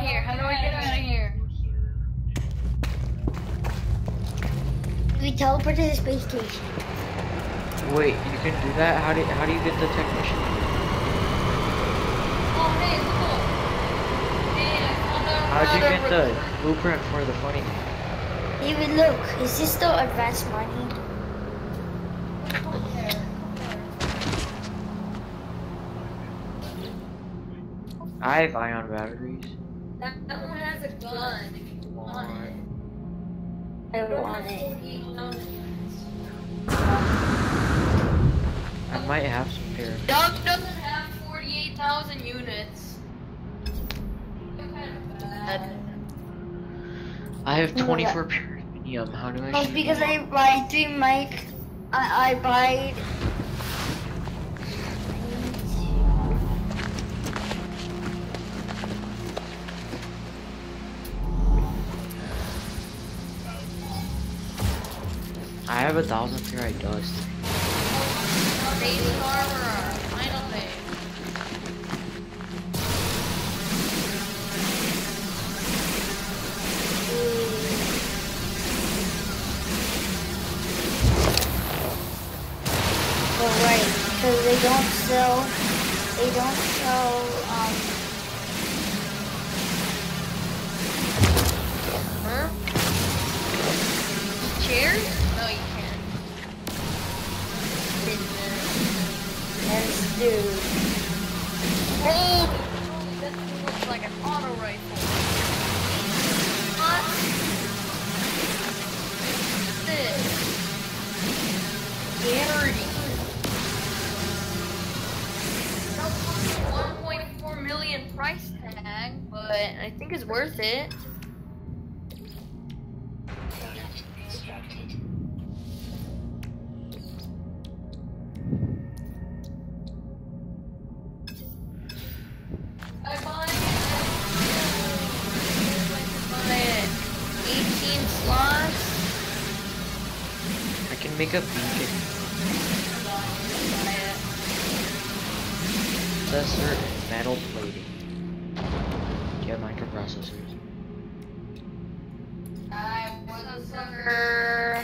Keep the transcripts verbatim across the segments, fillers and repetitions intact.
here? How do I get out of here? We teleport to the space station. Wait, you can do that? How do how do you get the technician? Oh, hey, look. Hey, I found out How'd you how to get the recruit. blueprint for the funny? Even look, is this the advanced mining? I have ion batteries. That, that one has a gun if you want it. I want it. I might have some here. Doug doesn't have forty-eight thousand units. Bad. I have No, twenty-four puranium. How do I? No, it's because I buy three mic. I I buy. I have a thousand ferrite dust. Base armor, final thing. Oh right, because they don't sell. They don't sell. Um. Huh? Chairs? No, you can't. And dude. Oh! That thing looks like an auto rifle. What? This. Garrity. one point four million price tag, but I think it's worth it. I buy it. eighteen slots. I can make a beacon. Buy it. Processor and metal plating. Do you have microprocessors? I was a sucker.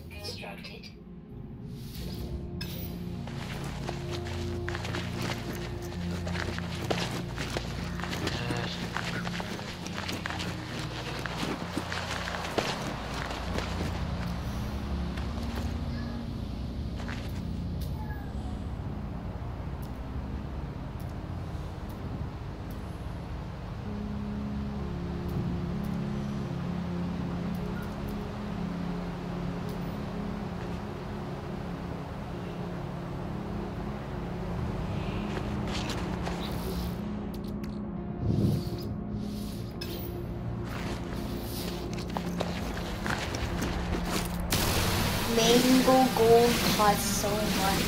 Mango gold costs so much.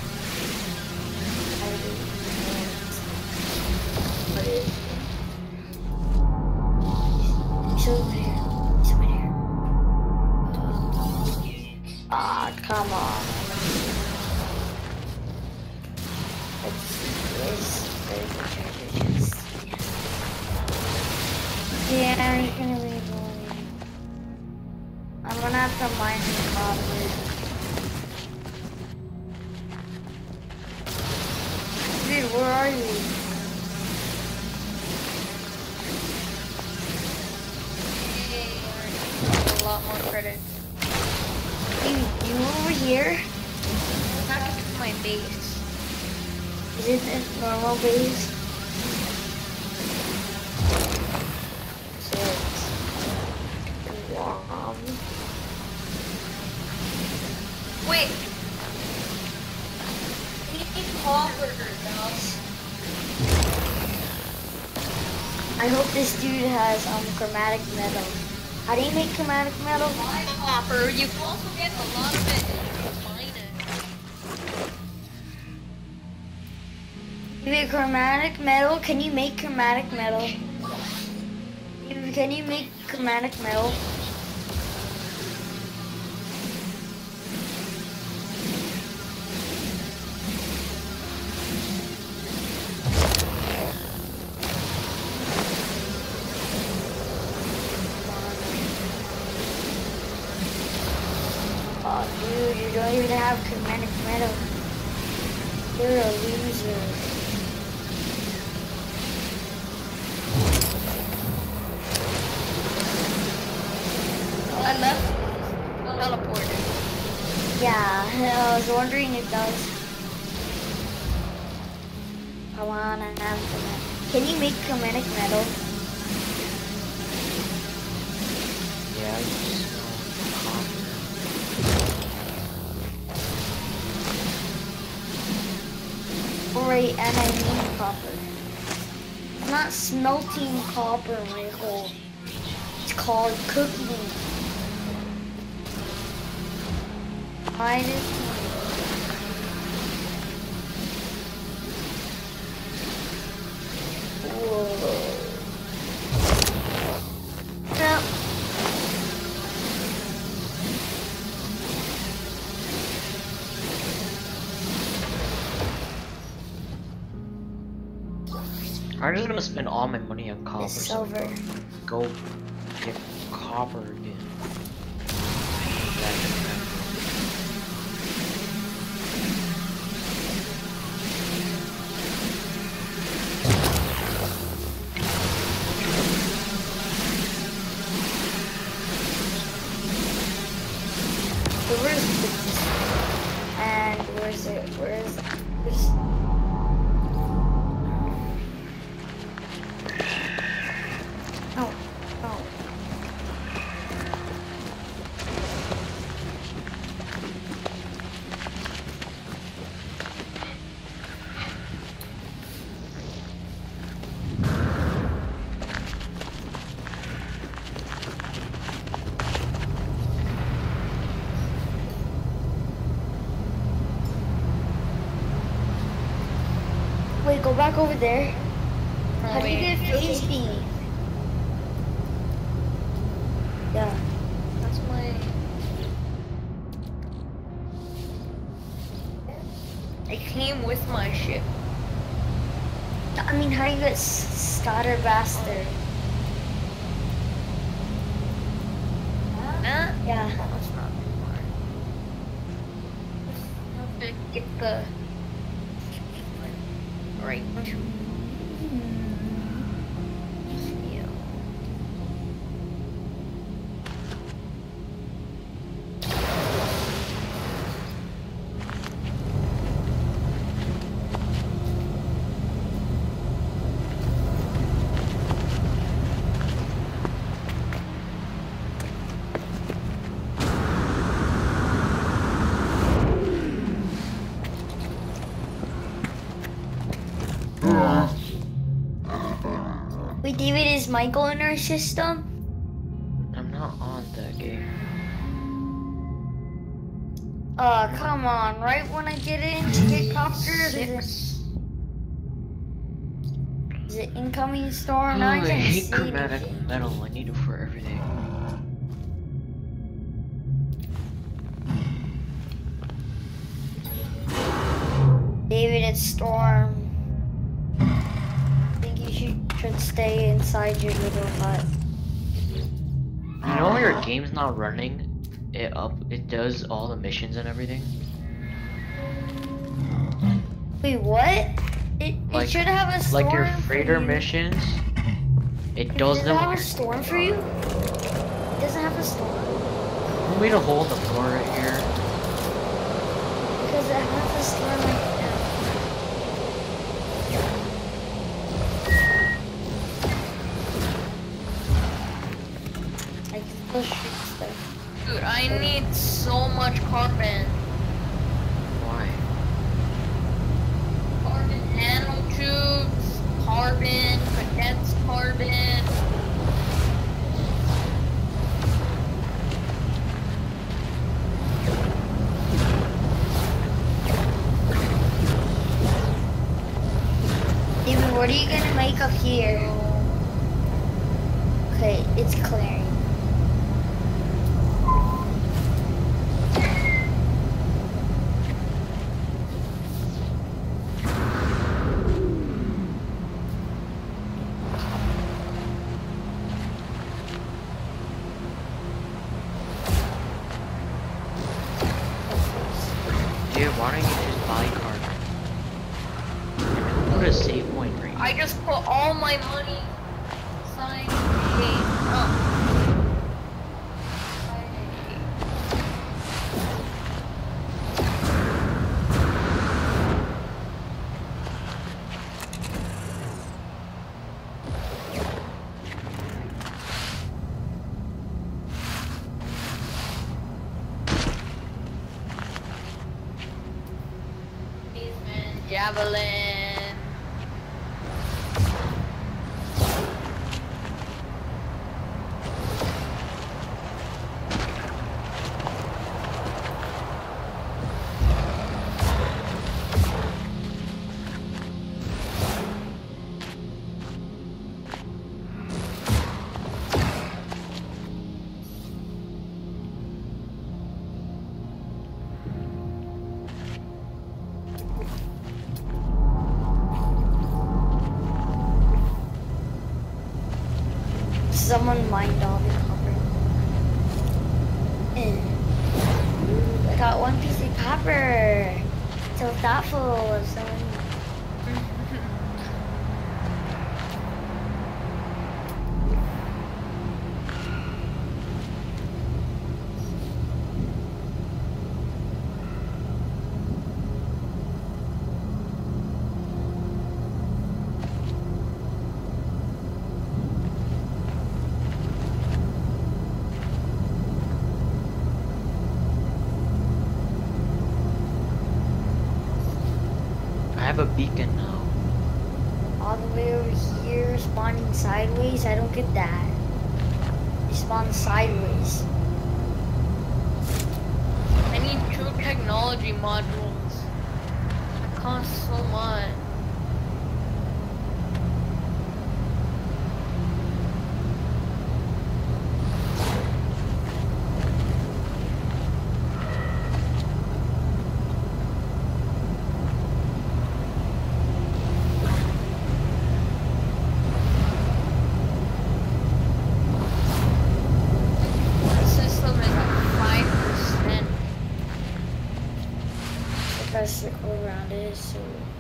I really can't. What is it? It's over here. It's over here. Ah, come on. It's, it's, there's a treasure chest. Yeah, you can leave it. I'm gonna have to mine the copper. Dude, where are you? Hey, a lot more credits. Dude, you over here? Not just it's my base. Is it this normal base? Six. Wow. Wait. We need copper, else. I hope this dude has um chromatic metal. How do you make chromatic metal? Buy copper. You can also get a lot of it if you mine it. You make chromatic metal? Can you make chromatic metal? You- Can you make chromatic metal? don't even have chromatic metal. You're a loser. I left. Teleported. Yeah, I was wondering if that was. I wanna have chromatic. Can you make chromatic metal? Yeah, you smell copper. Alright, and I need copper. I'm not smelting copper, Michael. It's called cooking. Why did Whoa. No. I'm just gonna spend all my money on copper. It's silver. Go get copper again. That's So where's this? And where's it? Where's where's Oh, oh. Wait, go back over there. How do you get face beam? Yeah. That's my. It came with my ship. I mean, how do you get s- starter bastard? Huh? Yeah. That's not anymore. Have to get the right to yeah. Wait, David, is Michael in our system? I'm not on that game. Uh, come on, right when I get in to get copters, is it, Six. is it incoming storm? Oh, Now I I can't hate see chromatic anything. metal. I need it for everything. David, it's storm. I think you should, should stay inside your little hut. You know when your game's not running, it up it does all the missions and everything. Wait, what? It, Like- it should have a storm Like your for freighter you. missions, it Does does it them. have when a you're- storm for you? It doesn't have a storm. Want me to hold the floor right here? Because it has a storm right now. I can still shoot stuff. Dude, I need so much carbon. Why? Carbon nanotubes, carbon, condensed carbon. David, what are you gonna make up here? Okay, it's clearing. Dude, why don't you just buy carbon? Put a save point right here. I just put all my money inside a oh. Javelin. Someone mined all the copper. And I got one piece of copper. So thoughtful of someone. I have a beacon now. All the way over here, spawning sideways. I don't get that. They spawn sideways. I need two technology modules. It costs so much. Circle around it, so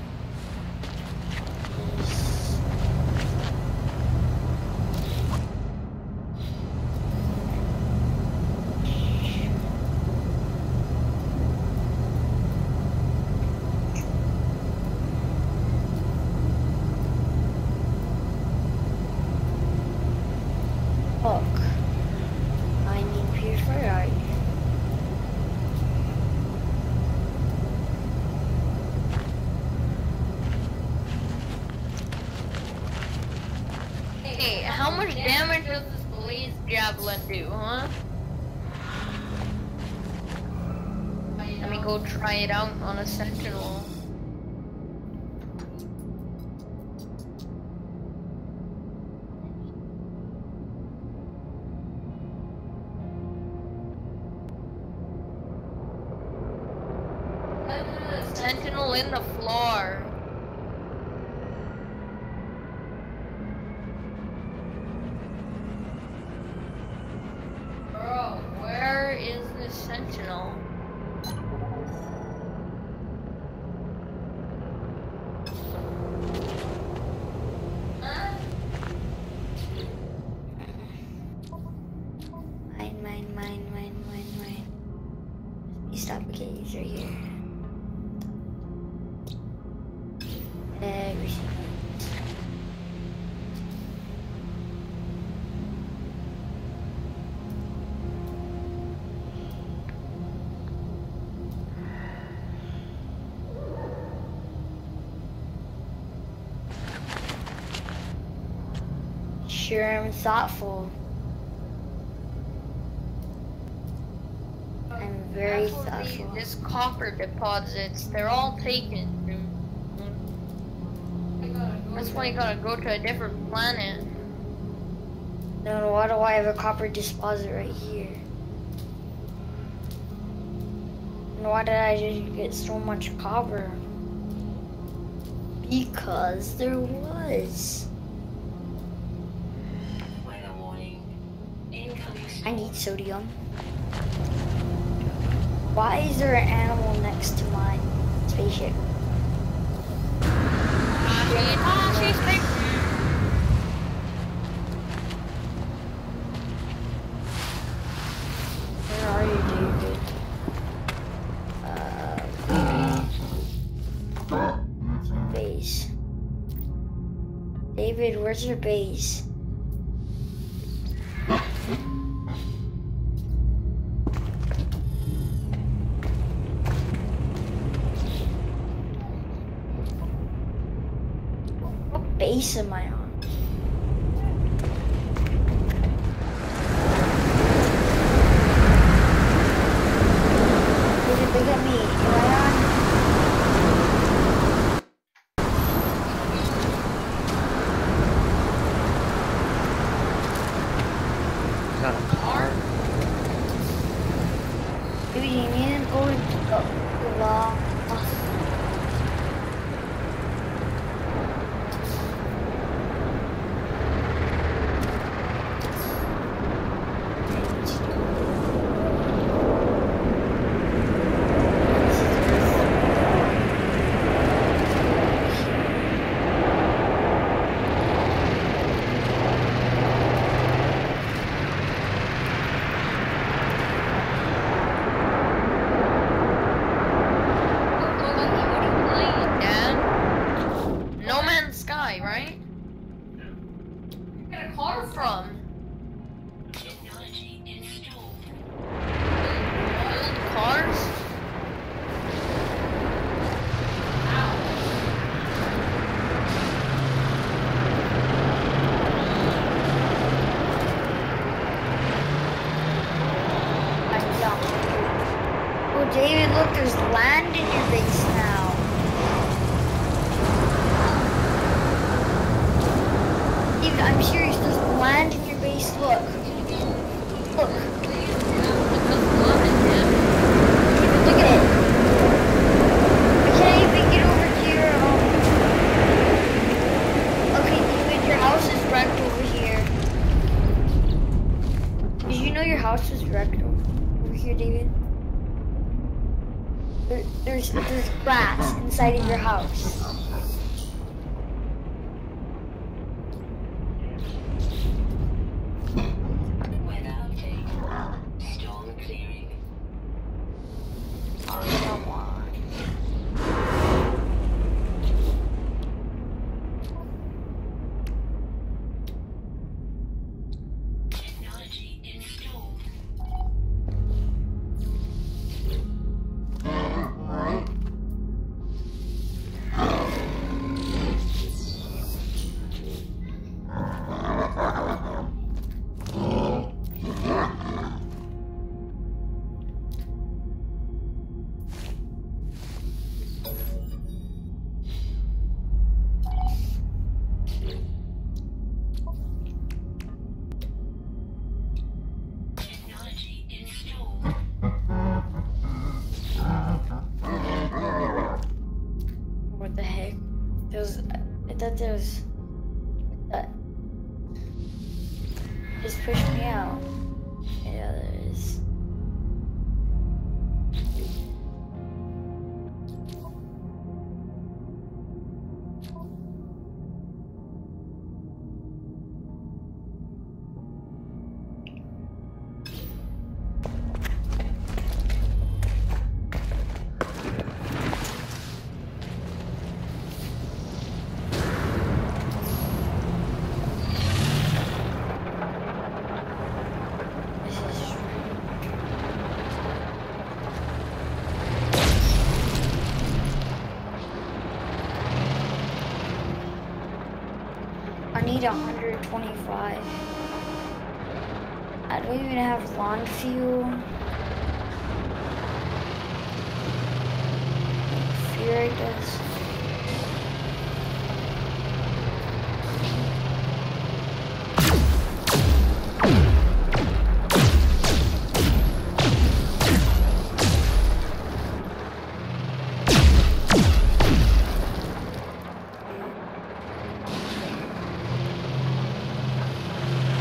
look, I need purifier. Hey, how much damage does this blaze javelin do, huh? Let me go try it out on a sentinel. Sentinel in the floor. Bro, where is the sentinel? Huh? Mine, mine, mine, mine, mine, mine. You stop, okay, he's right here. Everything. Sure, I'm thoughtful. I'm very That's what the- thoughtful. This copper deposits, they're all taken. That's why you gotta go to a different planet. Then why do I have a copper deposit right here? And why did I just get so much copper? Because there was. I need sodium. Why is there an animal next to my spaceship? Ah, she's big. Where are you, David? Uh, base. David, where's your base? What base am I on? David, look at me. Am I on? Got a car? Dude, you need to go to the law. Right? Where get a car from? Technology installed. Old cars? I'm dumb. Oh, David, look, there's land in your base now. David, I'm serious, there's land in your base, look. Look. David, look at it. I can't even get over here. Um... Okay, David, your house is wrecked over here. Did you know your house was wrecked over here, David? There, there's, there's rats inside of your house. What the heck? There's, I thought there was, that just pushed me out. Yeah, there is. I need one hundred twenty-five. I don't even have lawn fuel. Fear I guess.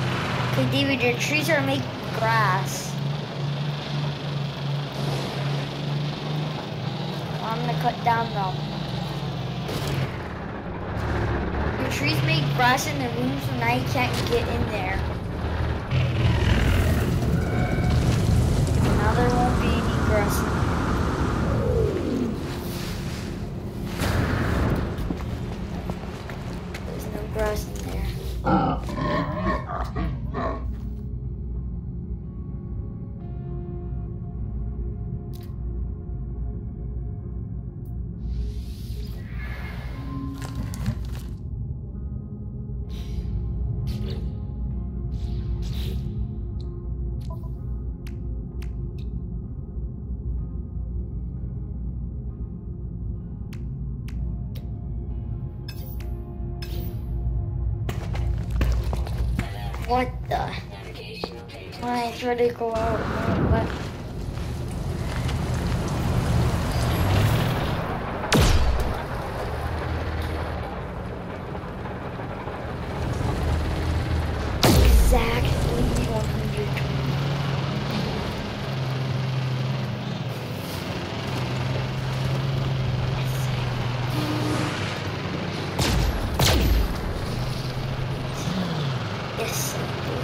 Okay, David, your trees are making grass. gonna cut down though. The trees make grass in the room, so now you can't get in there. Now there won't be any grass in there. There's no grass in there. What the? When I try to go out, what? Exactly one hundred twenty. Yes.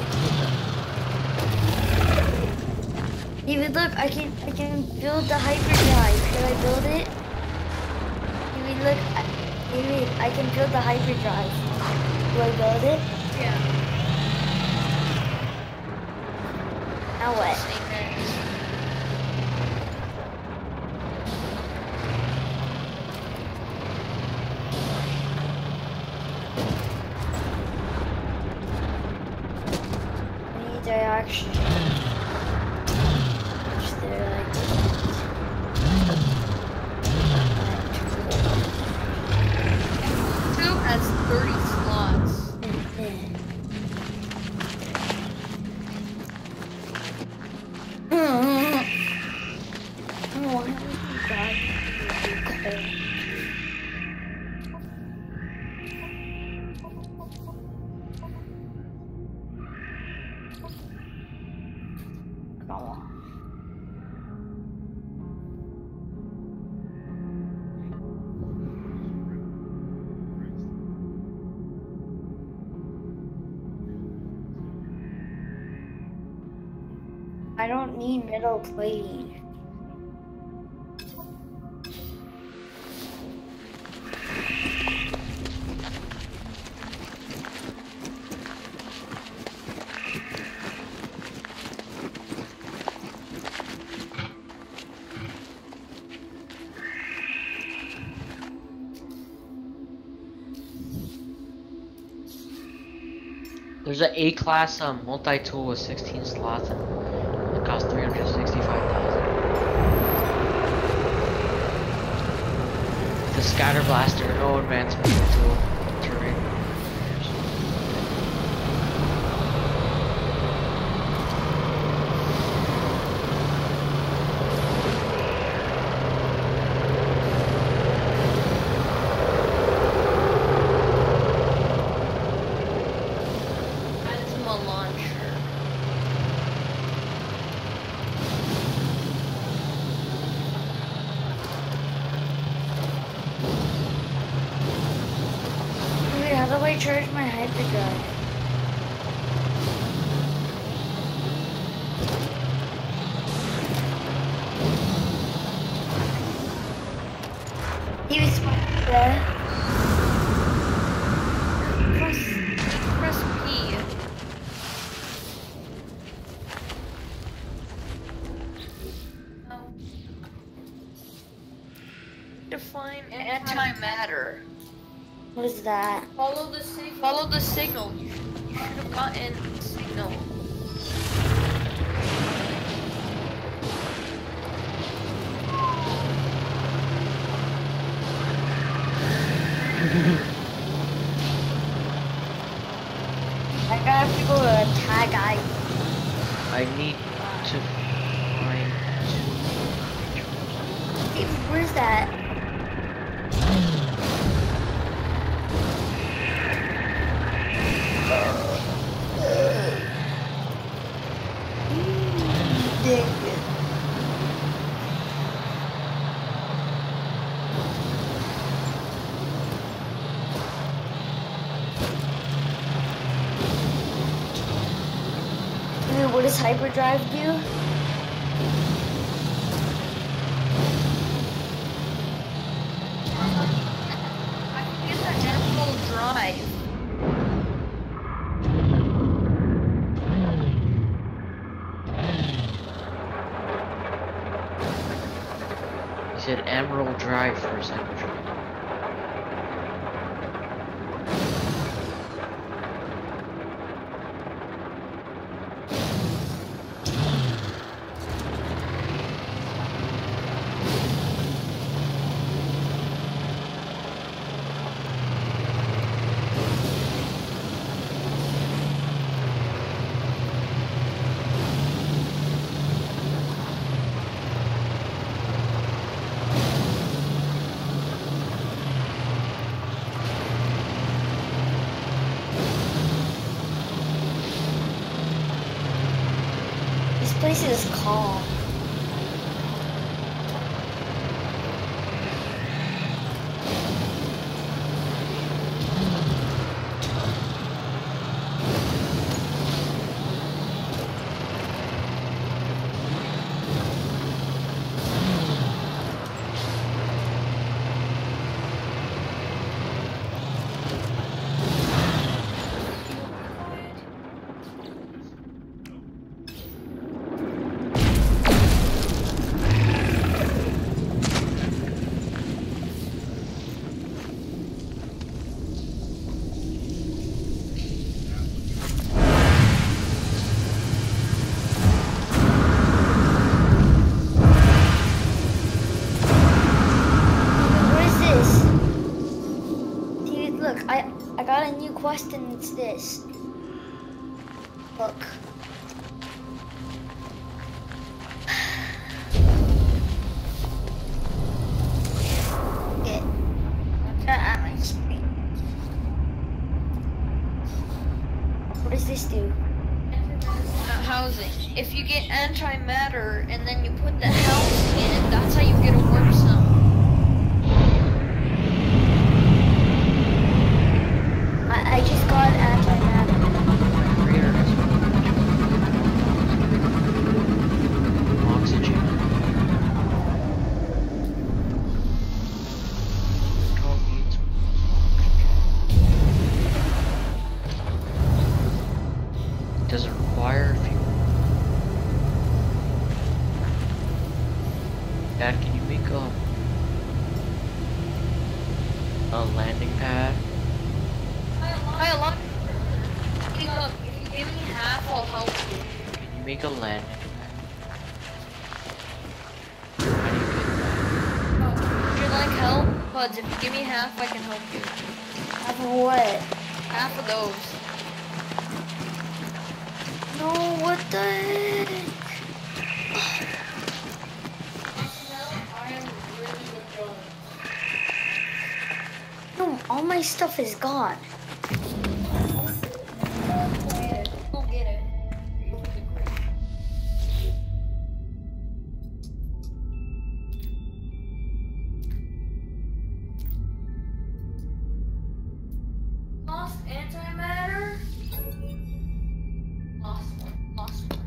Even look, I can I can build the hyperdrive. Should I build it? Even look, I, even I can build the hyperdrive. Do I build it? Yeah. Now what? I need direction. Which they're like Two has thirty slots. I don't need metal plating. There's an A class um, multi-tool with sixteen slots and it costs three hundred sixty-five thousand. The scatter blaster, no advancement tool, terrain. Plasma launcher. Wait, how do I charge my hyperdrive? He was there. Press, press P. Oh. Define antimatter. What is that? Follow the signal. Follow the signal. You should, you should have gotten the signal. I gotta have to go to a tag eye. I need to find Hey, where's that? What does hyperdrive do? I can get the Emerald Drive. He said Emerald Drive for a second. This place is calm. I got a new quest and it's this. Look. It. Turn my screen. What does this do? Uh, housing. If you get antimatter and then you put the house in it, that's how you get a warp zone. I, I just got antimatter. Oxygen. Doesn't require fuel. Dad, can you make a a landing pad? Hi, look. Look, if you give me half, I'll help you. Can you make a landing pad? How do you get that? Would you like help? Buds, if you give me half, I can help you. Half of what? Half of those. No, what the heck? No, all my stuff is gone. Go get it. Lost antimatter? Lost one. Lost one.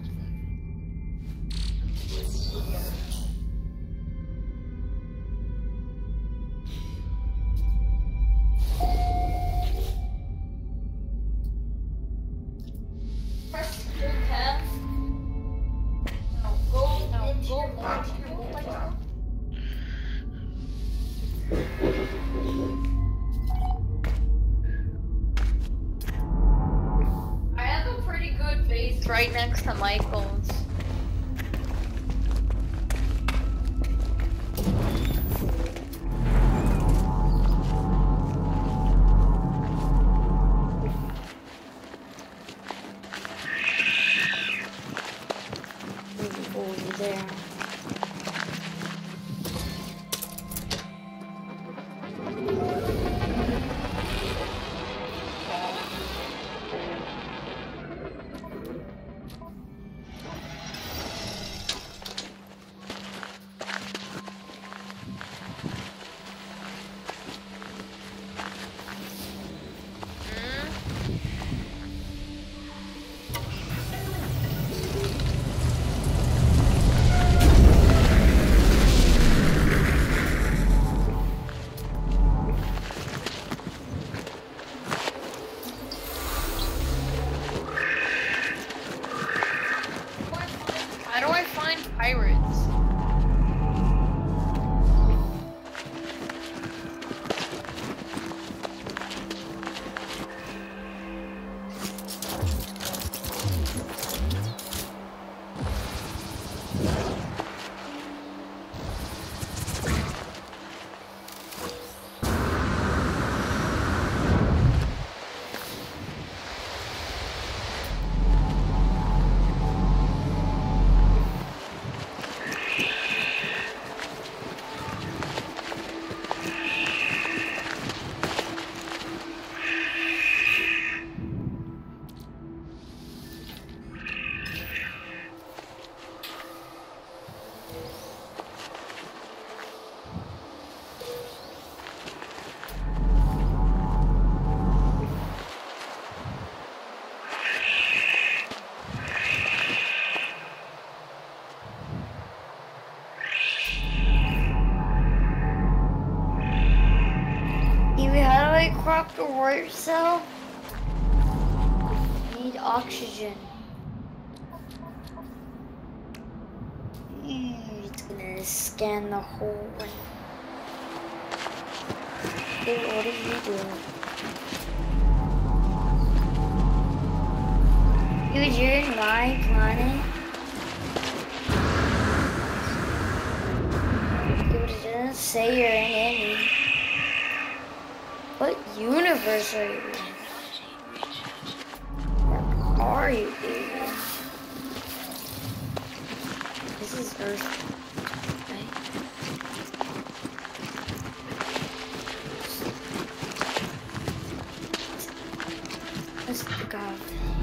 Press the tab. Now go, now go back to your boat. I have a pretty good base right next to Michael's. Maybe over there. A warp cell? Need oxygen. Mm, it's gonna scan the whole one. Dude, what are you doing? Dude, you're in my planet? Dude, it doesn't say you're in any. What universe are you in? What are you doing? This is Earth, right? That's the god.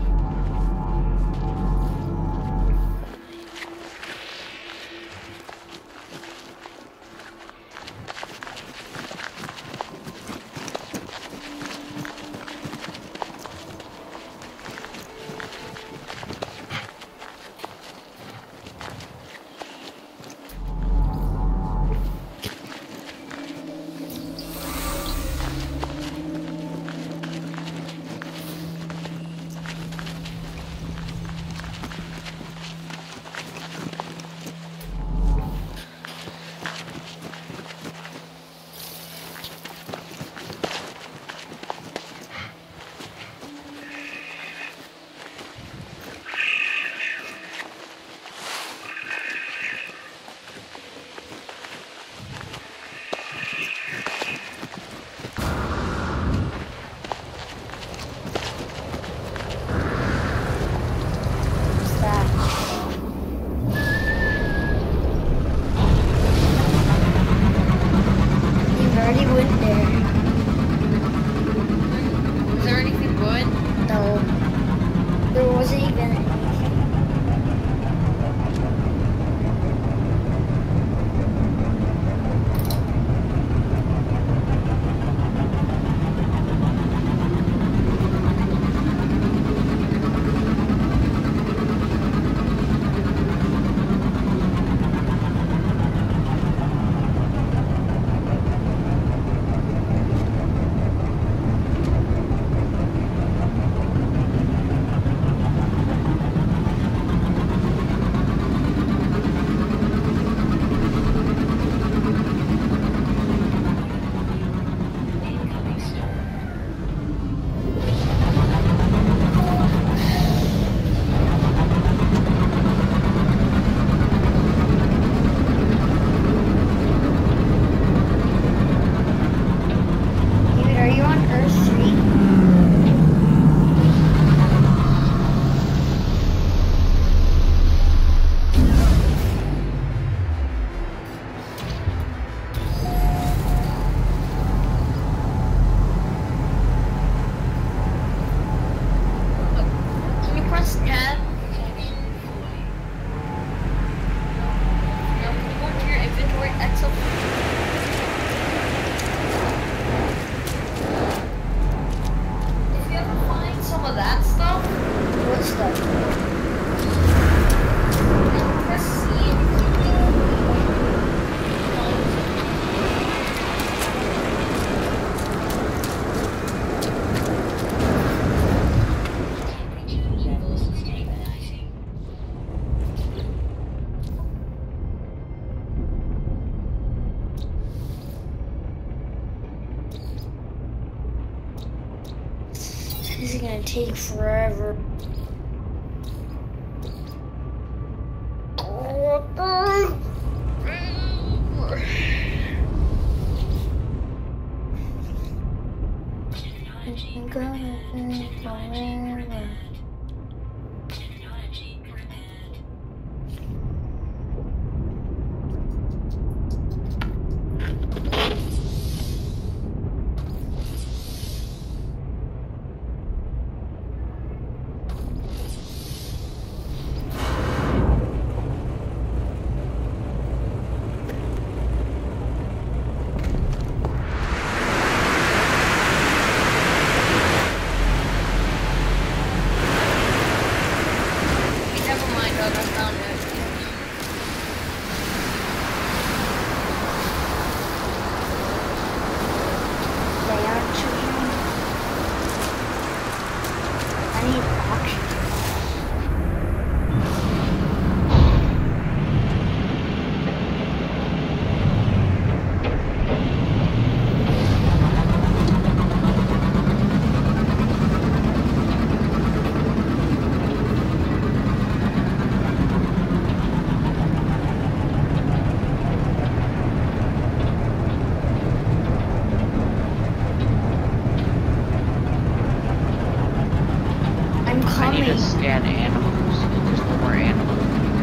This is gonna take forever. I'm gonna take forever. I need coming. to scan animals. There's no more animals.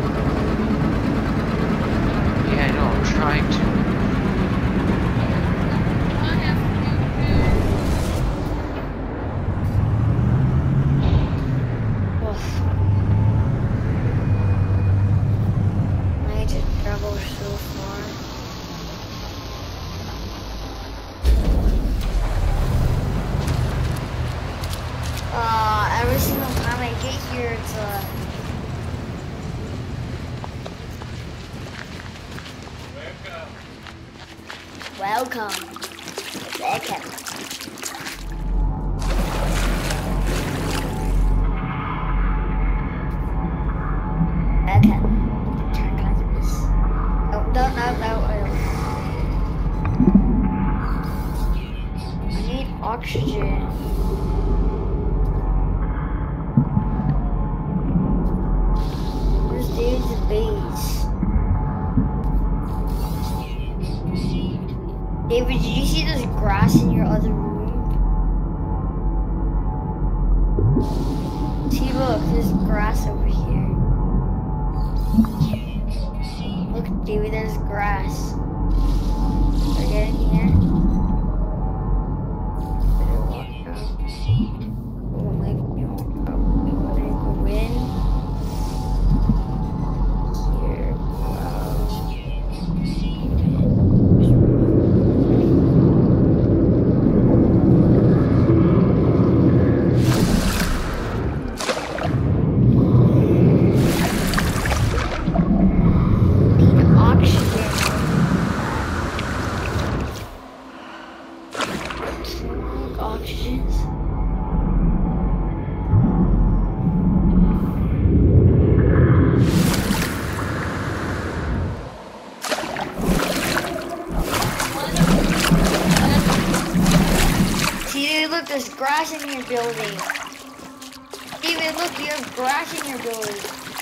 Yeah, I know, I'm trying to. I have Ugh. I need to travel so far. Uh, every single time I get here, it's uh welcome. Welcome. Welcome. Turn on this. Oh, no, no, no. I need oxygen. Where's David's base? David, did you see this grass in your other room? See, look, there's grass over here. Look, David, there's grass. Are you getting here? Better walk out. Oh, maybe you won't probably want to go in. Here, there's grass in your building. David, look, you have grass in your building.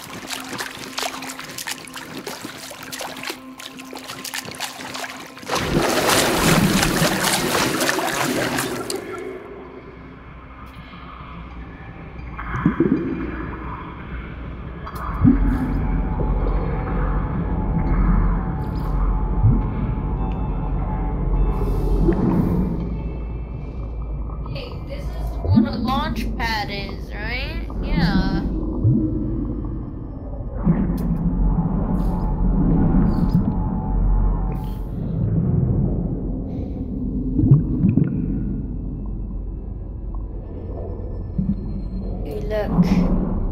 what a launch pad is, right? Yeah. Hey, look.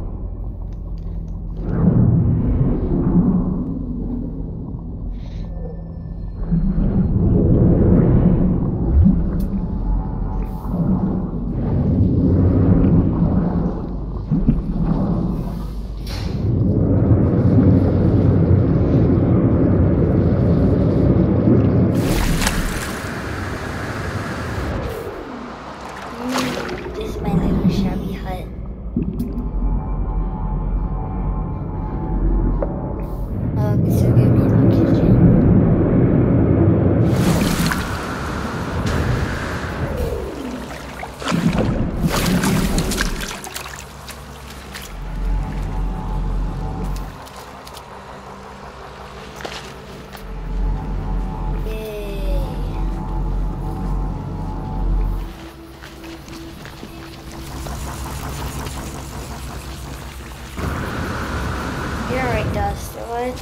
This is my little shabby hut. Oh, it's so good in the kitchen. You're right, Dust. What?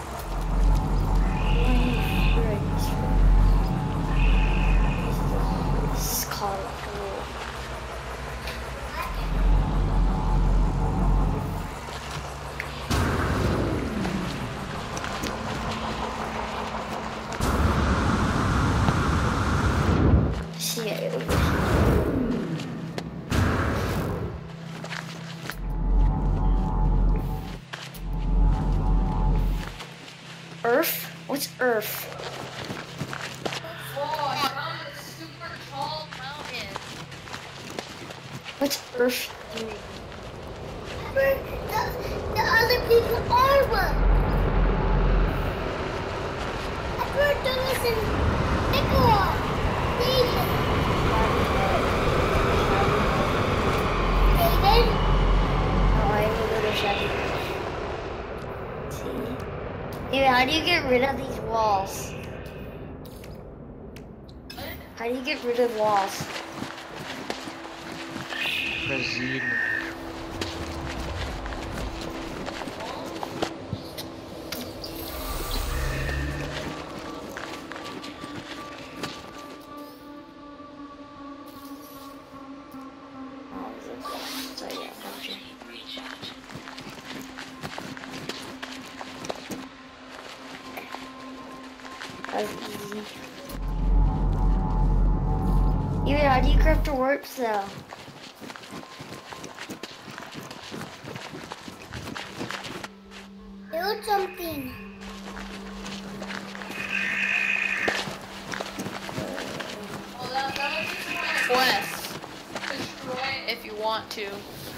This is colorful. See it over here. Earth? What's Earth? Oh, I found a super tall mountain. What's Earth doing? The, the other people are one. I heard there was an Nicola. David. David? how do you get rid of these walls? How do you get rid of walls? Proceed. So yeah, okay. That was easy. Even how do you craft a warp cell? Do something. Well, that, that'll just be a quest. Destroy it if you want to.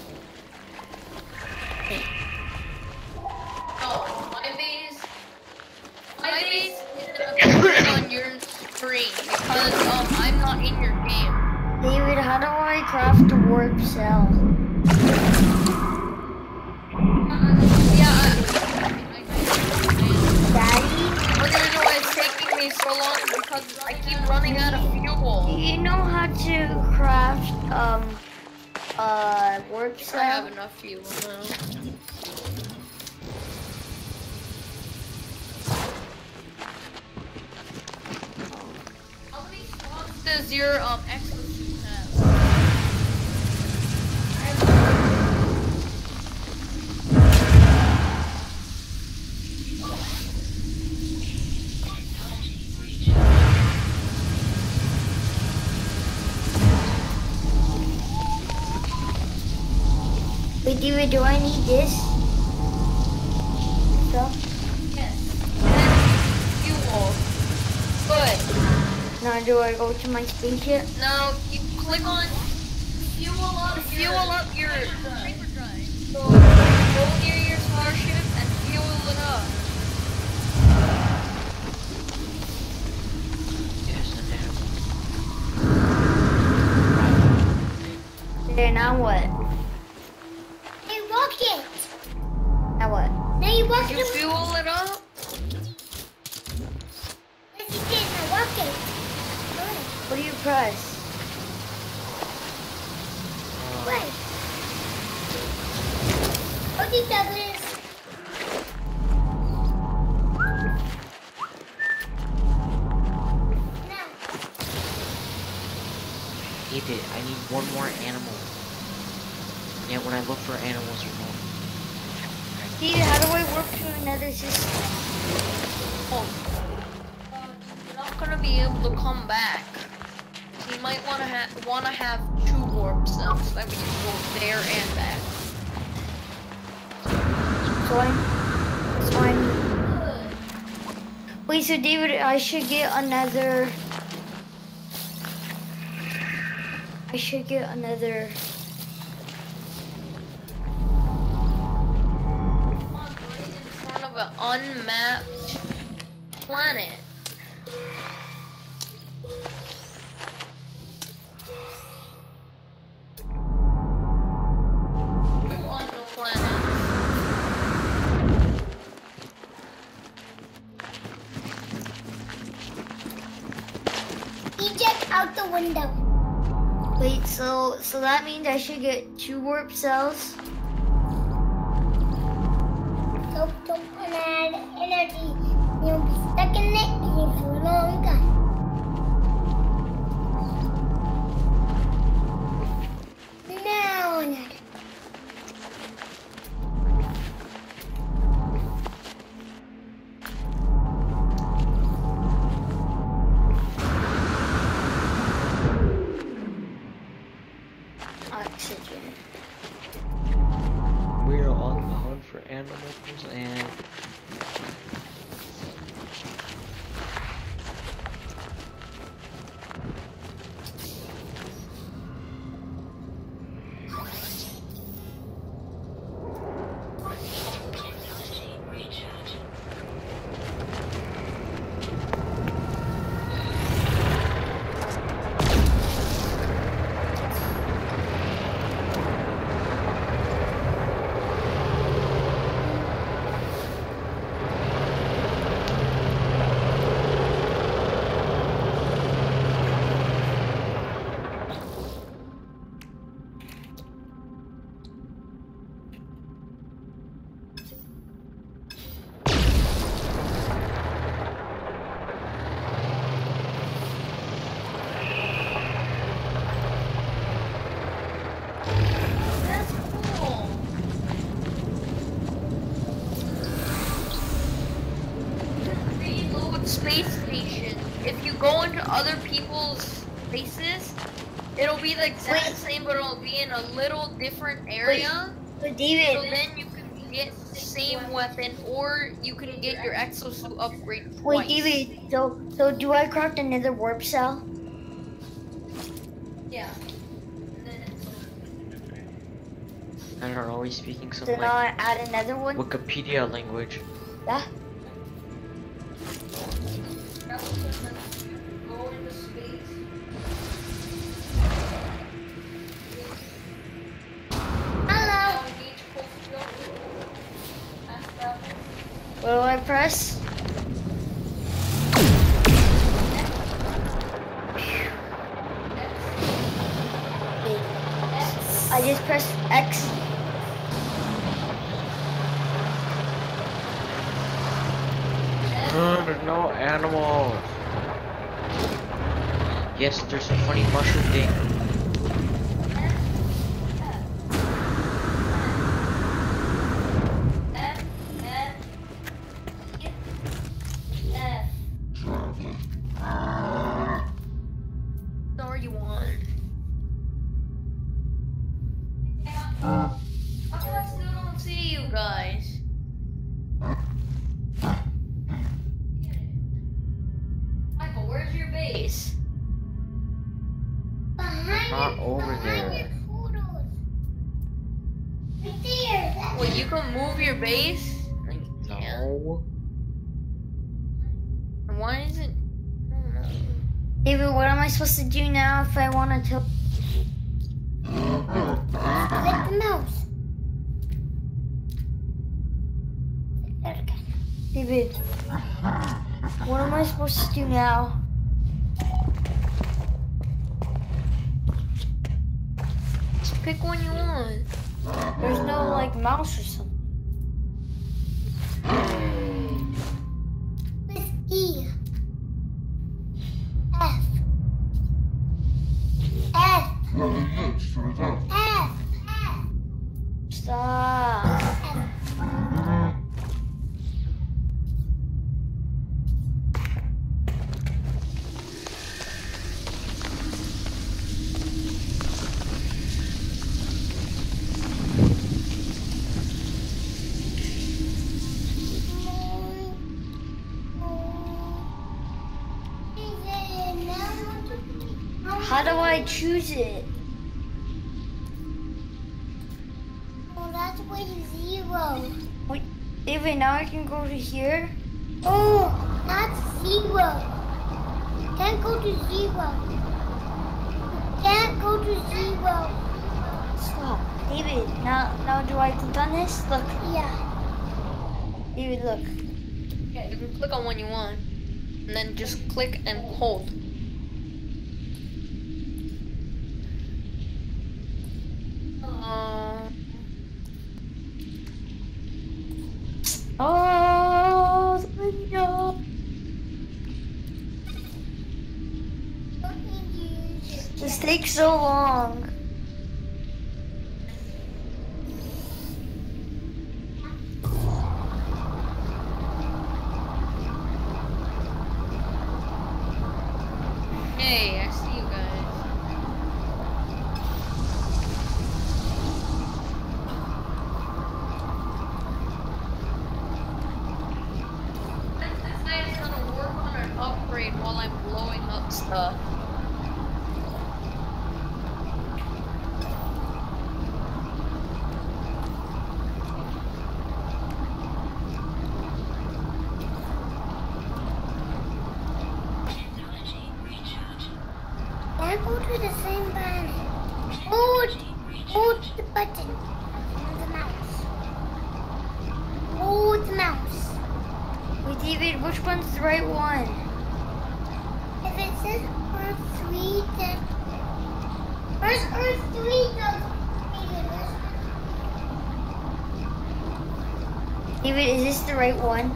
Oh, my base. My base isn't appearing on your screen because um I'm not in your game. David, how do I craft a warp cell? Yeah, I, I, I, Daddy, We're gonna know why it's taking me so long because I keep running out of do fuel. you know how to craft um a warp I have cell? enough fuel now. How many slots does your um exosuit have? Wait, David, do I need this? So, Yes. And fuel. Good. now do I go to my spaceship? Now you click on fuel up fuel up your hyperdrive. So go near your starship and fuel it up. Yes, and now. There, now what? Hey, rocket. Now what? Now you Did rocket you him. fuel it up? Yes, you did. Now rocket. Alright. What do you press? Wait. What do you Douglas? Now. Need it. I need one more animal. Yeah, when I look for animals or not. David, how do I warp to another system? Oh. Uh, you're not gonna be able to come back. So you might wanna have wanna have two warp cells. That way you can go there and back. So I'm, so I'm. Wait, so David, I should get another. I should get another. In front of an unmapped planet. On the planet. Eject out the window. Wait, so so that means I should get two warp cells. So don't add energy. You'll be stuck in it for a long time. Now another. Oxygen. We're on the hunt for animals and other people's places, it'll be the exact Wait. same, but it'll be in a little different area. But So David, then you can get the same weapon, or you can get your exosuit upgrade twice. wait, David. So, so do I craft another warp cell? Yeah. I don't know, are we speaking some So now like I add another one. Wikipedia language? Yeah. Go into space. Hello. What do I press? I just pressed X. Oh, there's no animals. Yes, there's a funny mushroom thing. Or you want? How come I still don't see you guys? Michael, where's your base? Behind Not it, over behind there. your photos. Right there. That's Wait, you can move your base? No, you can't. No. Why is it? I don't know. David, what am I supposed to do now if I want to? Click the mouse. Click that again. David, what am I supposed to do now? Just pick one you want. There's no like mouse or something. Press E. F. F. F. F. Stop. How do I choose it? Oh, that's way zero. Wait, David, now I can go to here. Oh, that's zero. Can't go to zero. Can't go to zero. Stop. David, now now do I click on this? Look, Yeah. David, look. Yeah, you can click on one you want. And then just click and hold. Uh, Oh, the window. This takes so long. hey, I see you guys. This guy's gonna work on an upgrade while I'm blowing up stuff. Can't go to the same button. Hold, hold the button. And the mouse. Hold the mouse. Wait, David, which one's the right one? If it says Earth three, then where's Earth three? Though? David, is this the right one?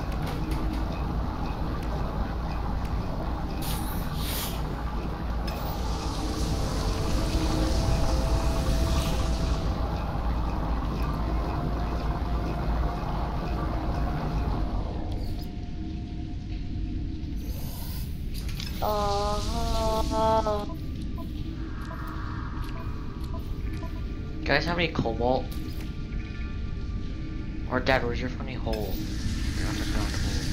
Uh-huh. Oh. You guys have any cobalt? Or Dad, where's your funny hole? Your underground hole.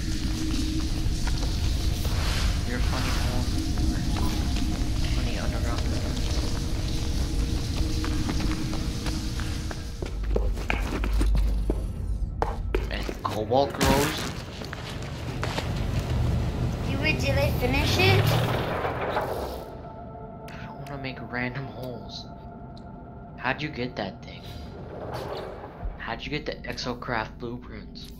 Your funny hole. Funny underground hole. And cobalt grows? Wait, did I finish it? I don't want to make random holes. How'd you get that thing? How'd you get the Exocraft blueprints?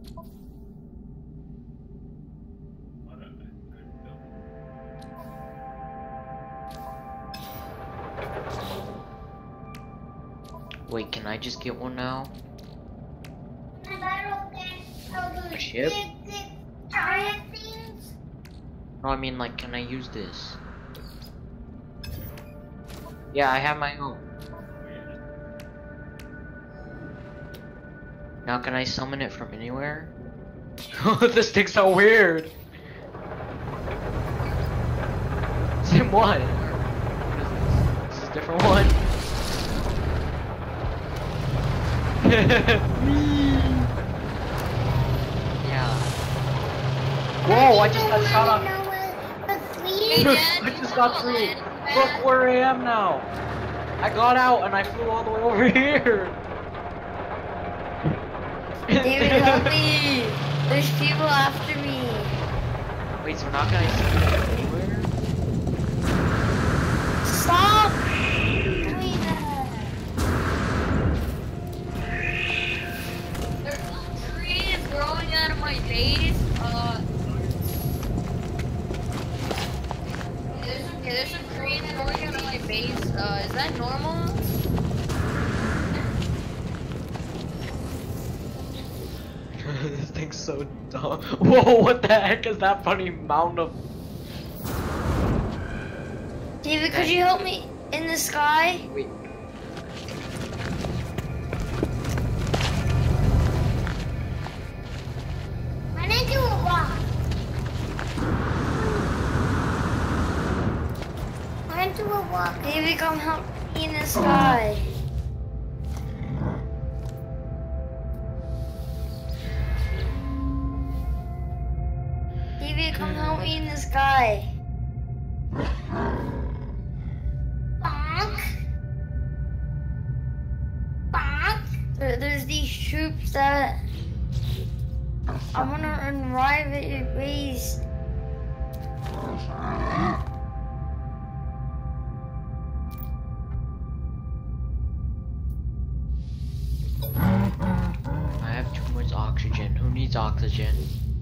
Wait, can I just get one now? A ship? No, I mean, like, can I use this? Yeah, I have my own. Now, can I summon it from anywhere? This thing's so weird! Same one! What is this? This is a different one? Yeah. Whoa, I just got shot on. I just got through. Look where I am now. I got out and I flew all the way over here. David, help me! There's people after me. Wait, so now can I see it anywhere? Stop doing that. There's some trees growing out of my base. Uh, there's some, yeah, there's some trees growing out of my base. Uh, is that normal? This thing's so dumb. Whoa, what the heck is that funny mountain of... David, could you help me in the sky? Wait. Run into a rock. Run into a rock. David, come help me in the sky. David, come help me in the sky. Bonk. Bonk. There, there's these troops that I'm gonna arrive at your base. I have too much oxygen. Who needs oxygen?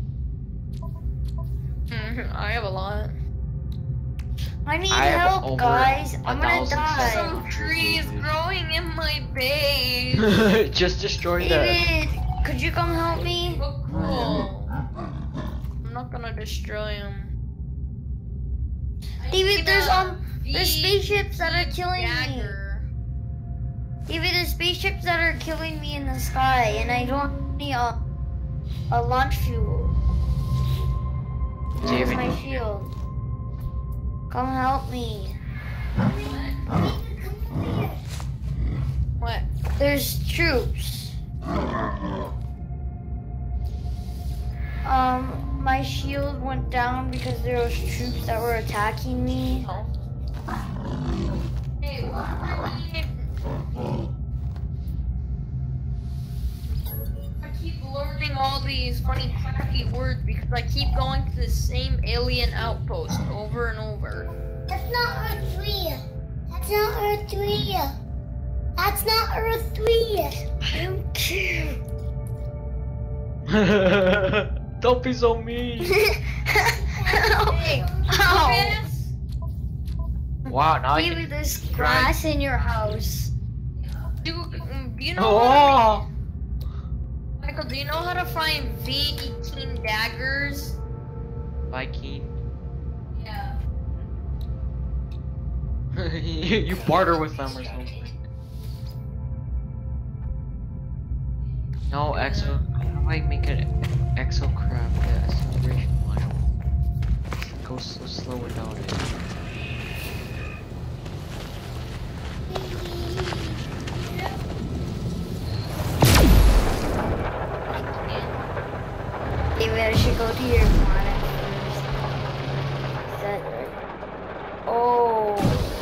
I have a lot. I need I have help, over guys. a I'm gonna thousand die. Some trees growing in my base. Just destroy the... David, could you come help me? Oh, cool. I'm not gonna destroy them. David, there's um, there's spaceships that are killing me. David, there's spaceships that are killing me in the sky, and I don't need a, a launch fuel. Where's David. my shield? Come help me. What? There's troops. Um, my shield went down because there was troops that were attacking me. Oh. Hey, what? I keep learning all these funny, cracky words because I keep going to the same alien outpost over and over. That's not Earth three. That's not Earth three. That's not Earth three. I don't care. Don't be so mean. Hey, Ow. Lucas? Wow, now I David, can... there's grass in your house. Do, um, do you know how to Oh! make, Michael, do you know how to find V eighteen daggers? Viking. Yeah. you, you barter with them or something. No, exo. How do I make an exocraft acceleration module? Go so slow without it. go to your planet first. Is that right? Oh.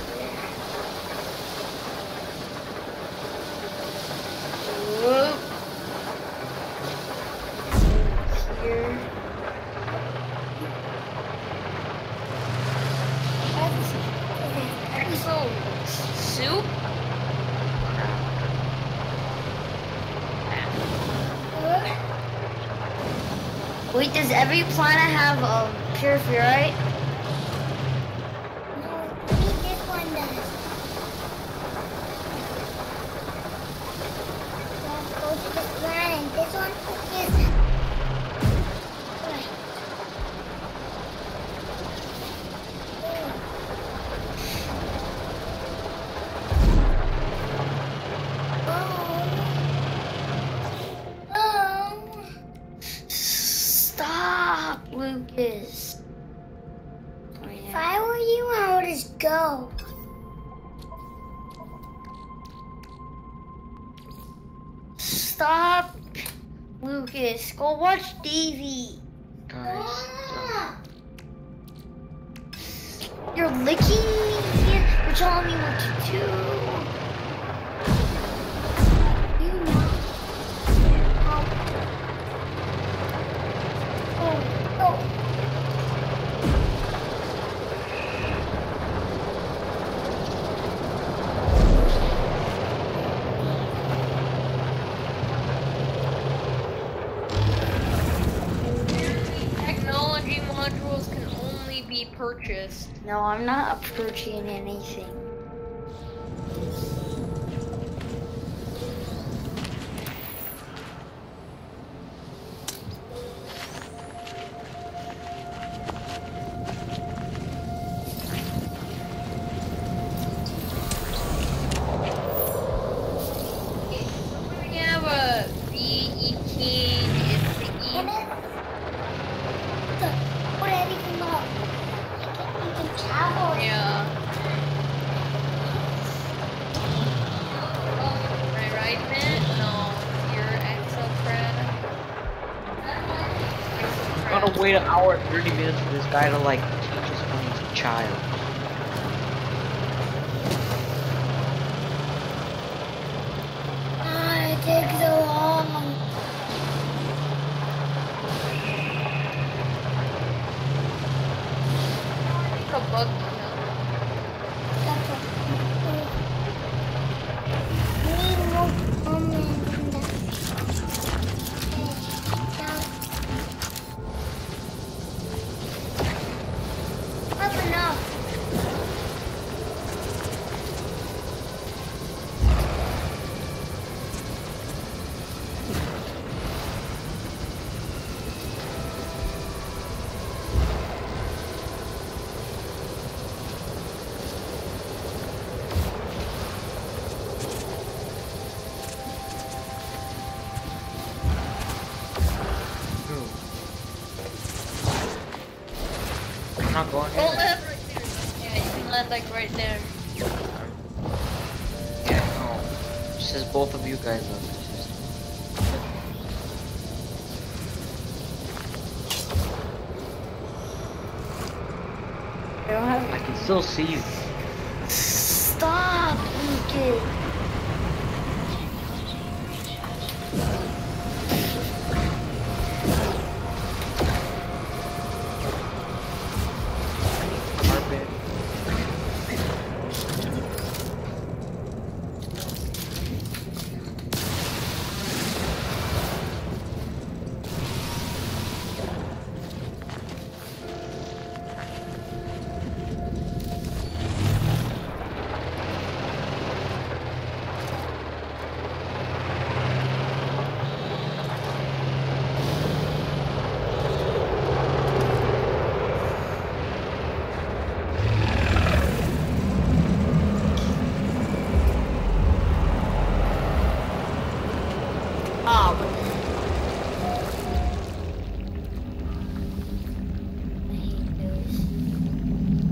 Whoop. Here. Exo soup? Wait, does every planet have um, pure ferrite? No, only this one does. Let's go to this planet. This one is. Right. Oh. Oh. Stop, Lucas. Oh, If yeah. I were you, I would just go. Stop, Lucas. Go watch Davey. Guys, Ah. You're licking me. You're telling me what to do. You know. Oh. Oh. Technology modules can only be purchased. No, I'm not approaching anything. We have a B E King, it's the E. And it. Look, put everything up. You can, you can travel. Yeah. Right, right, Mint? No, you're Exocred. gotta wait an hour and thirty minutes for this guy to like teach us when he's a child. Ah, it takes so long. A bug kill. That's what. We need more comments in that. Okay, now. Up enough. I'm not going Oh, in. land right there. Yeah, you can land like right there. Yeah, no. It says both of you guys up. I don't have. I can still see you. Stop, Lucas. Carpet. Ah, I hate those.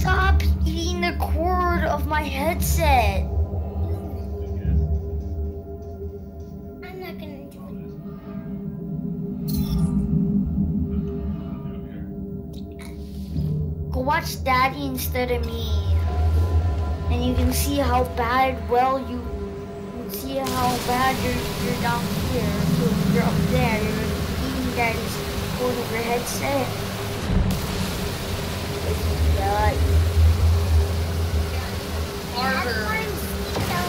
stop eating the cord of my headset. I'm not gonna do it. Go watch Daddy instead of me. And you can see how bad, well, you, you can see how bad you're, you're down here. So you're up there. You're eating Daddy's cord of your headset. God. Harder. Down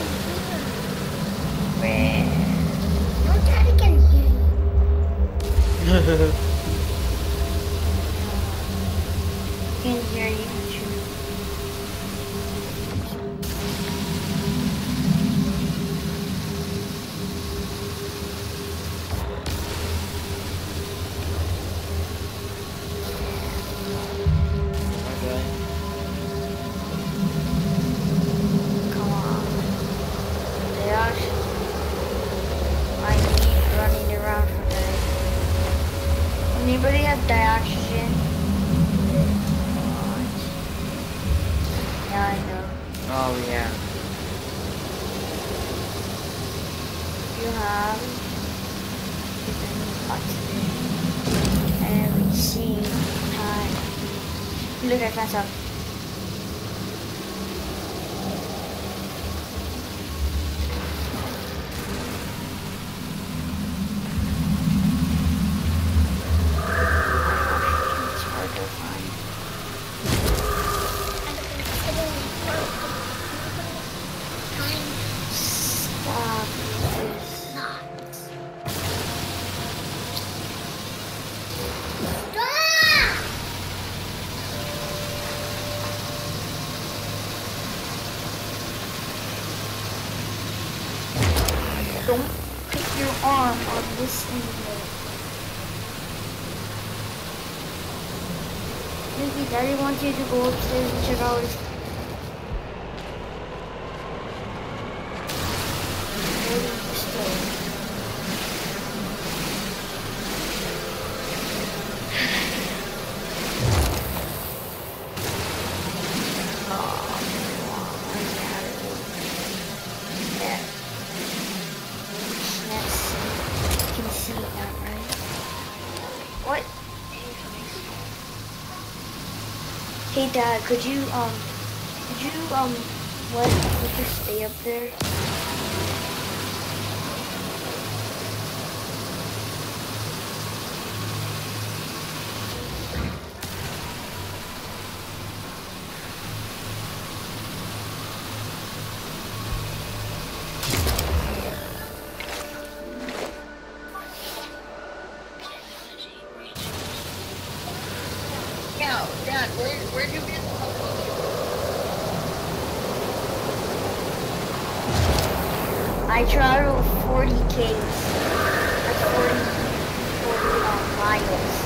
Man. here. Don't try to get here. Can hear you. Come on. Dash. I need running around for that. Anybody have dioxygen? Yeah, I know. Oh yeah. You have oxygen every single time. Look, I found some. It's hard to find. Stop this. Don't put your arm on this anymore. Maybe Daddy wants you to go upstairs and check out his. Maybe upstairs. Hey Dad, could you um, could you um, let Flicker stay up there? Yeah, Dad, where, where'd you get I traveled forty Ks. That's forty, forty um, miles.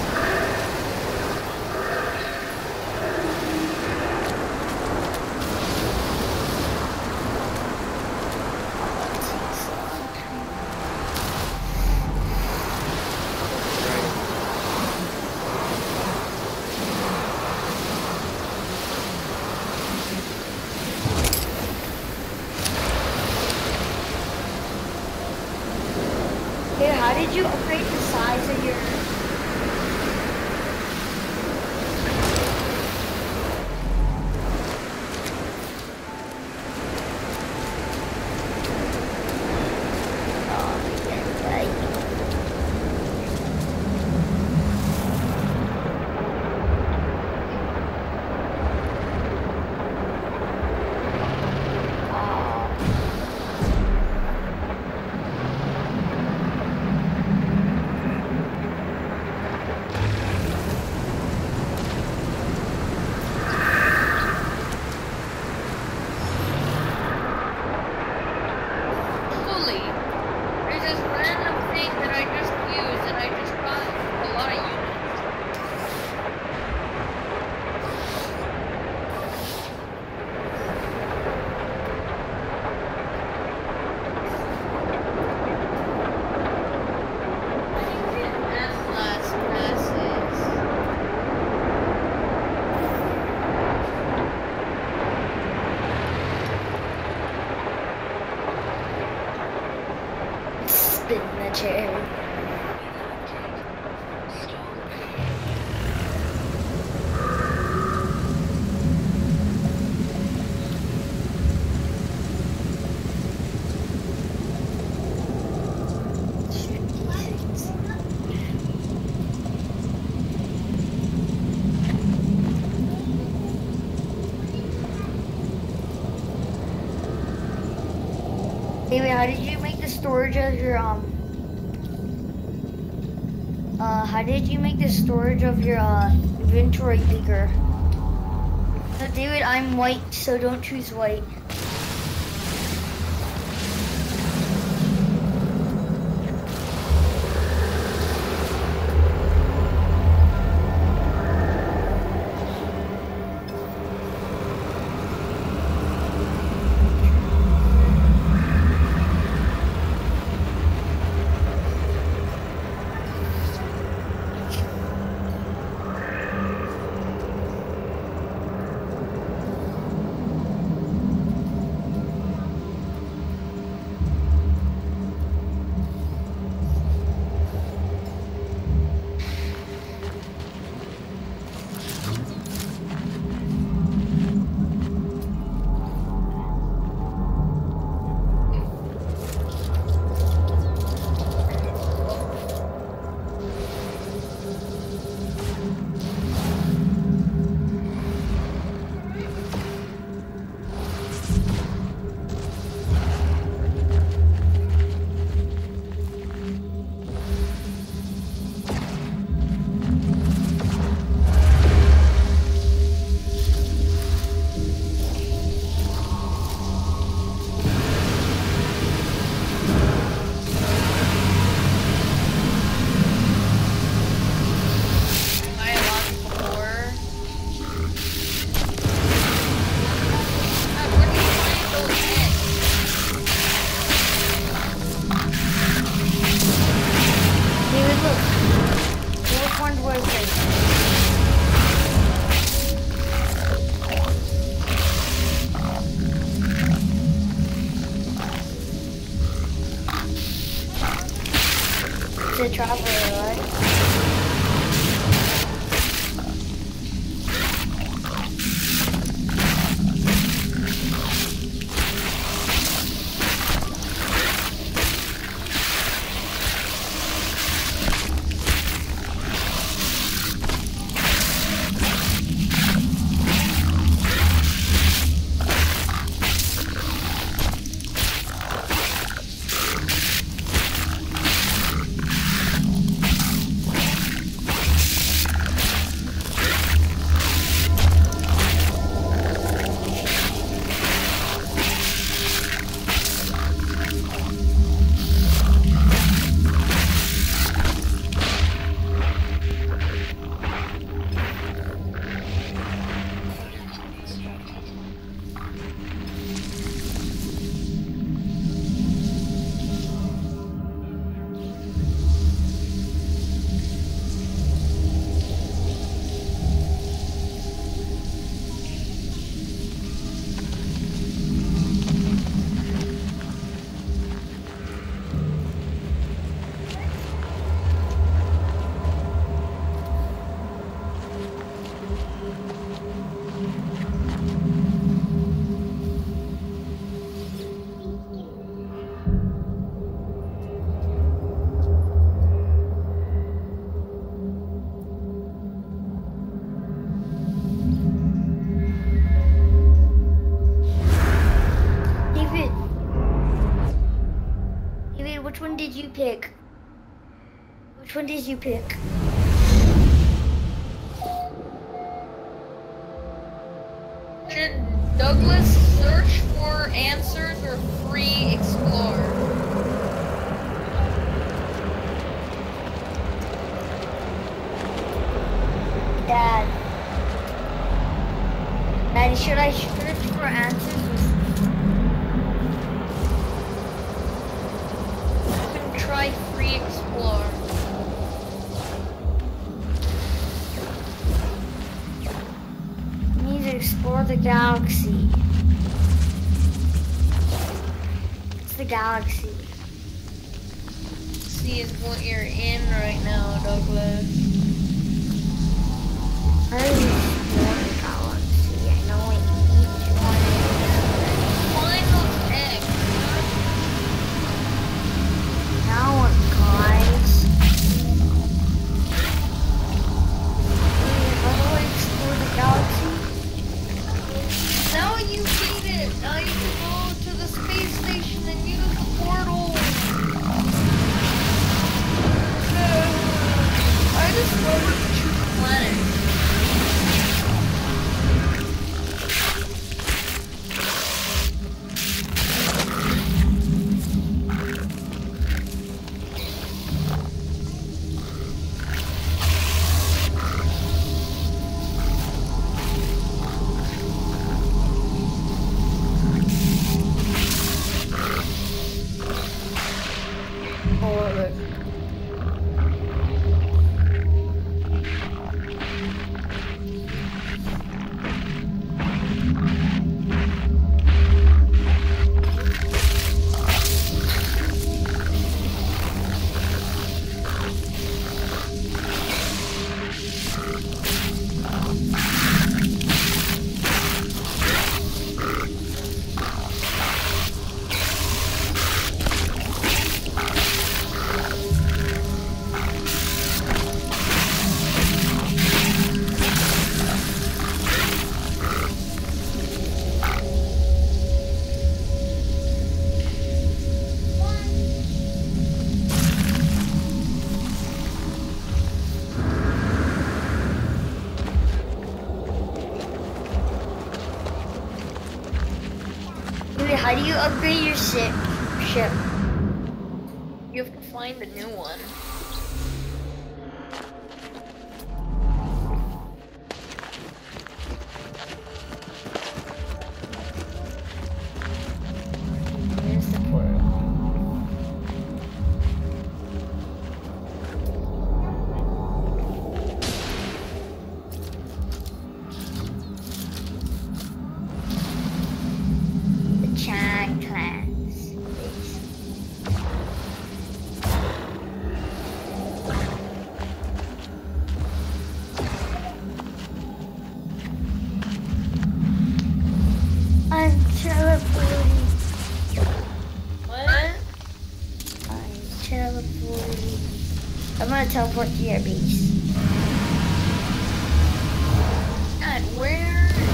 Hey, how did you upgrade the size of your... Oh, yeah, right. chair. Anyway, how did you make the storage of your, um, uh, how did you make the storage of your, uh, inventory bigger? So, David, I'm white, so don't choose white. The traveler, right? Which one did you pick? Which one did you pick? Should Douglas search for answers or free explore? Dad. Daddy, should I search for answers? Try free explore. You need to explore the galaxy. It's the galaxy. galaxy is what you're in right now, Douglas? I explore the galaxy. I know what each one is. Find those eggs. Now what, guys? How do I explore the galaxy? Now you beat it. Now you can go to the space station and use the portal. I discovered two planets. How do you upgrade your ship? Ship. You have to find a new one. Here's the portal. The Chang clans. I'm teleporting. What? I'm teleporting. I'm gonna teleport to your base. God, where?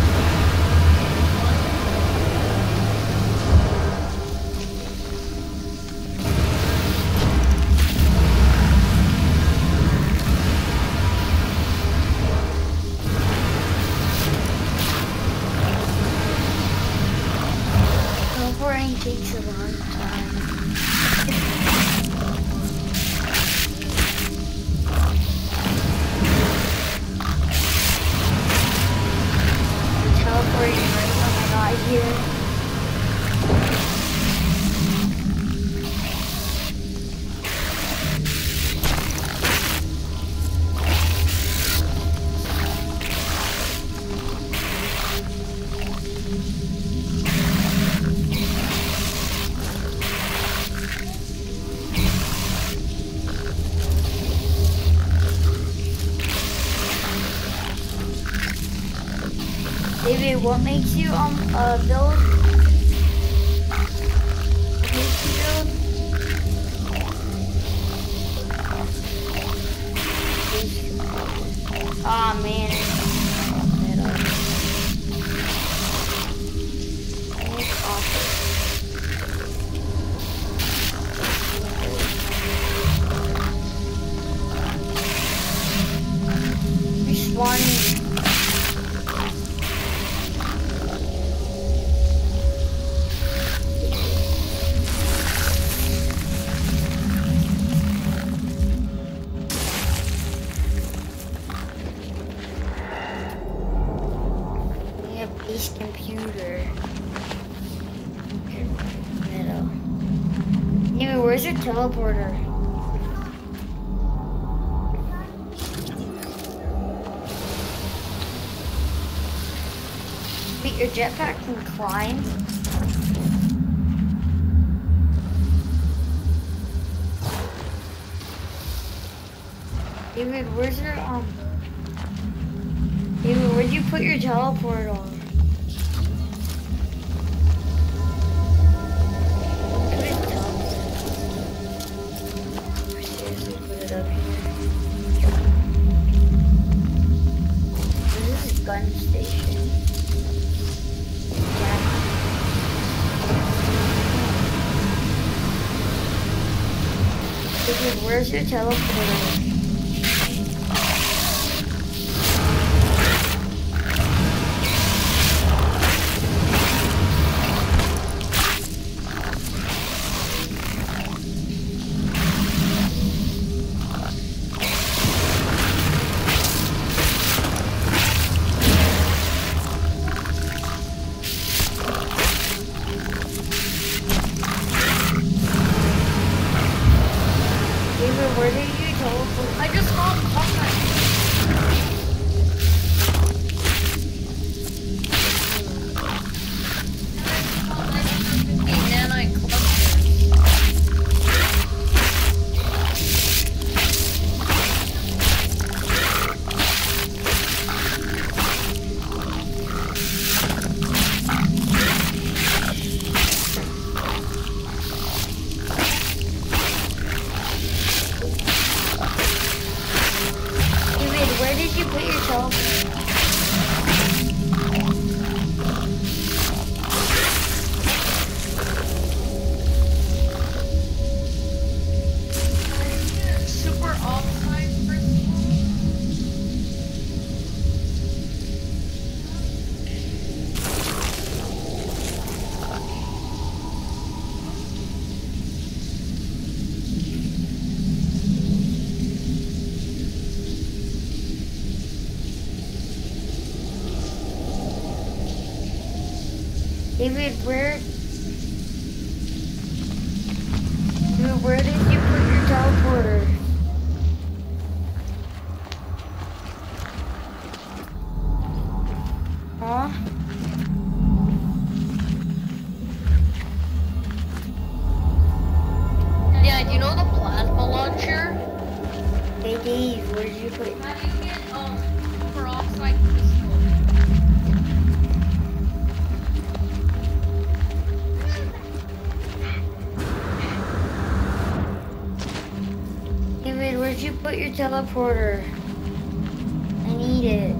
Teleporting takes a long time. Teleporting right when I got here. David, what makes you um uh build? What makes you build? Ah, man. It's awful. Respawning. Base computer. Middle. Anyway, where's your teleporter? Wait, your jetpack can climb? David, where's your um? David, where'd you put your teleport on? Put it down. Seriously, put it up here. This is a gun station. Yeah. David, where's your teleporter? Where did you teleport? I just found contact. And then I clustered. Where did you put your teleport? Super offside first. David, where? David, where did you put your teleporter? Huh? Yeah, do you know the plasma launcher? Hey Dave, where did you put it? How do you get um super offside crystal? David, where'd you put your teleporter? I need it.